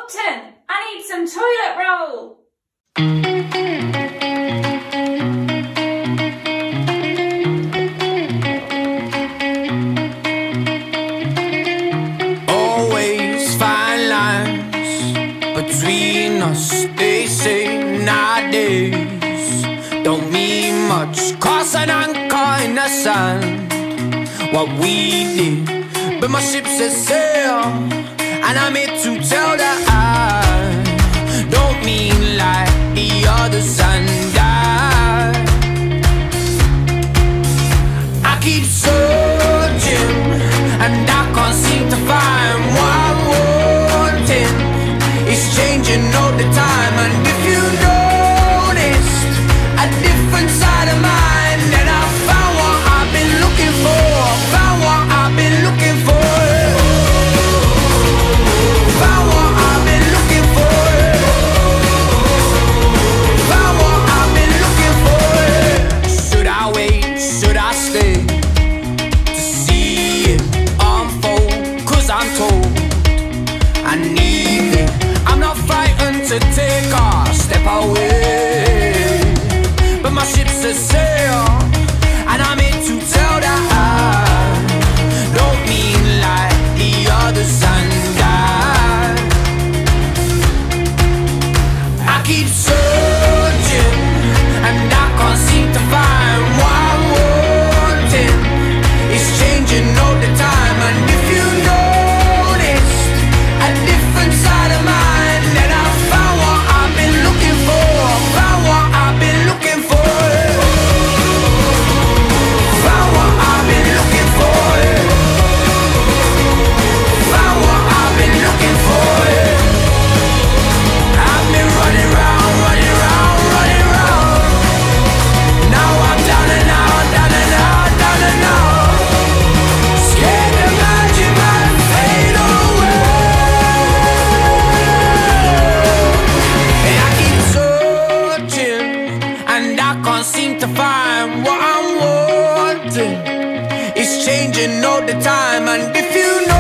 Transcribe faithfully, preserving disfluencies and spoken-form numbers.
Upton, I need some toilet roll. Always fine lines between us, they say nowadays. Don't mean much, cause an anchor in the sand. What we did, but my ship says sail, and I'm here to tell that I don't mean like the others and I I keep searching and I can't seem to find what I'm wanting. It's changing all the time, and if you noticed a different side of mine, then I found what I've been looking for. Found what I've been looking for. Found what I've been looking for. Found what I've been looking for. Should I wait? Should I stay to see it unfold? Cause I'm told I need it. I'm not frightened to take a step away, but my ship's a sail, and I'm here to tell that I don't mean like the others and I I keep searching and I can't seem to find what I'm wanting. It's changing all the time, and if you noticed a different side of mine, then I found what I've been looking for. Found what I've been looking for. Found what I've been looking for. Found what I've been looking for. I've been running round, running round, running round. Now I'm down and out, down and out, down and out. Scared the magic might fade away. And I keep searching and I can't seem to find what I'm wanting. It's changing all the time, and if you know